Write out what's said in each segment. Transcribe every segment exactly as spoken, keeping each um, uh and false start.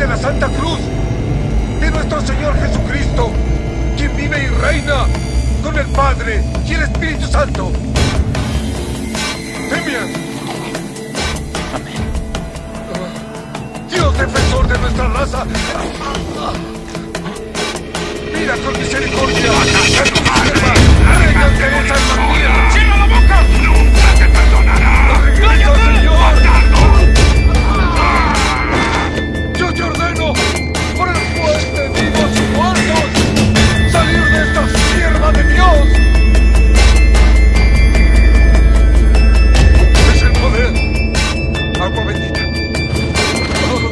la Santa Cruz de nuestro Señor Jesucristo, quien vive y reina con el Padre y el Espíritu Santo. Demian. Amén. Dios defensor de nuestra raza, mira con misericordia a tu sierva, reina ante alma mía. ¡Cierra la boca! ¡Nunca te perdonará! ¡Regresa, Señor! ¡Bastardo! Yo te ordeno, por el fuerte vivos y muertos, salir de esta sierva de Dios. Es el poder, agua bendita. Oh.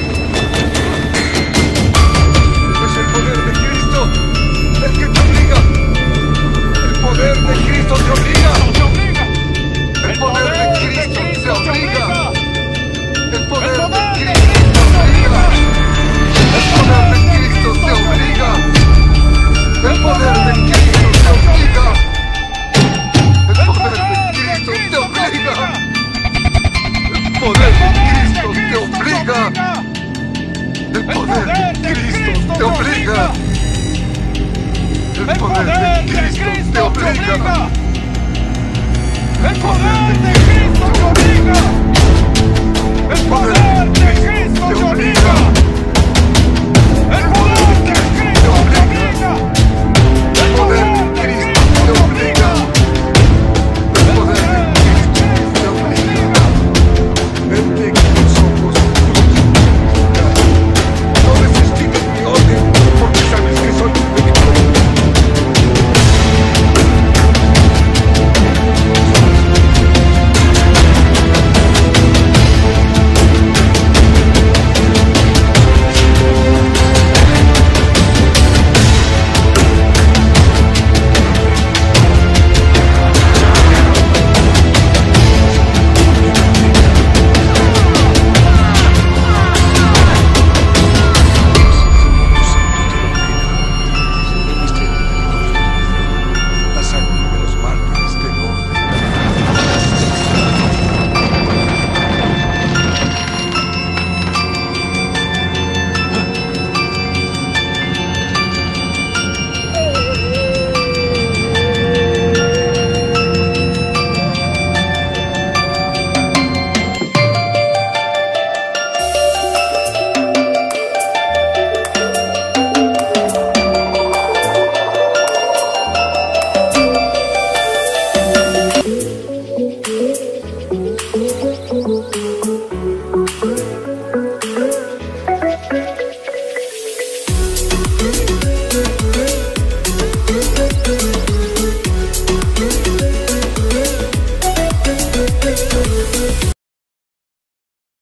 Es el poder de Cristo el que te obliga. El poder de Cristo te obliga. ¡Te obliga! El poder de Cristo te obliga. El poder de Cristo Cristo te obliga. El poder de Cristo te obliga. El poder de Cristo te obliga. El poder de Cristo te obliga. El poder de Cristo te obliga. El poder de Cristo te obliga. El poder de Cristo te obliga. ¡El poder de Cristo te obliga! ¡El poder de Cristo te obliga!